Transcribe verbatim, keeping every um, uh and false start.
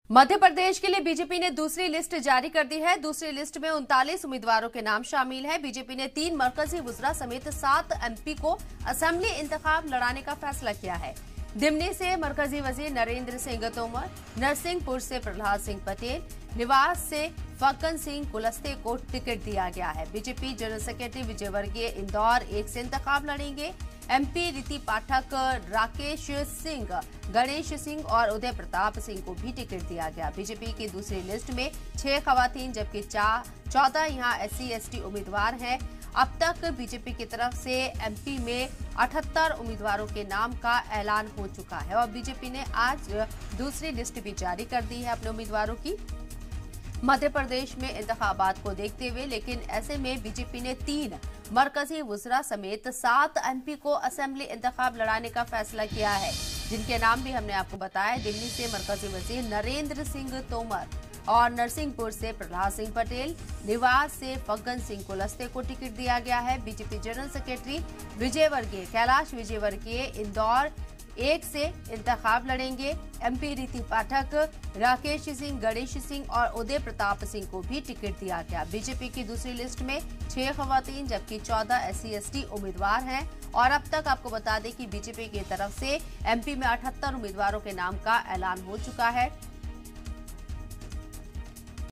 मध्य प्रदेश के लिए बीजेपी ने दूसरी लिस्ट जारी कर दी है। दूसरी लिस्ट में उनतालीस उम्मीदवारों के नाम शामिल है। बीजेपी ने तीन मरकजी वुज़रा समेत सात एमपी को असेंबली इंतखाब लड़ाने का फैसला किया है। दिमनी से मरकजी वजीर नरेंद्र सिंह तोमर, नरसिंहपुर से प्रहलाद सिंह पटेल, निवास से फग्गन सिंह कुलस्ते को टिकट दिया गया है। BJP general secretary Vijayvargiya Indore एक से इंतखाब लड़ेंगे। एमपी रीति पाठक, राकेश सिंह, गणेश सिंह और उदय प्रताप सिंह को भी टिकट दिया गया। बीजेपी की दूसरी लिस्ट में छह खवातीन जबकि चौदह यहां एससी एसटी उम्मीदवार हैं। अब तक बीजेपी की तरफ से एमपी में अठहत्तर उम्मीदवारों के नाम का ऐलान हो चुका है और बीजेपी ने आज दूसरी लिस्ट भी जारी कर दी है अपने उम्मीदवारों की। मध्य प्रदेश में इंतखाबात को देखते हुए लेकिन ऐसे में बीजेपी ने तीन मरकजी वुज़रा समेत सात एमपी को असेंबली इंतखाब लड़ाने का फैसला किया है, जिनके नाम भी हमने आपको बताया। दिल्ली से मरकजी वजीर नरेंद्र सिंह तोमर और नरसिंहपुर से प्रहलाद सिंह पटेल, निवास से फग्गन सिंह कुलस्ते को टिकट दिया गया है। BJP general secretary Vijayvargiya Kailash Vijayvargiya Indore एक से इंतखाब लड़ेंगे। एमपी रीति पाठक, राकेश सिंह, गणेश सिंह और उदय प्रताप सिंह को भी टिकट दिया गया। बीजेपी की दूसरी लिस्ट में छह खवातीन जबकि चौदह एससी एसटी उम्मीदवार हैं और अब तक आपको बता दें कि बीजेपी की तरफ से एमपी में अठहत्तर उम्मीदवारों के नाम का ऐलान हो चुका है।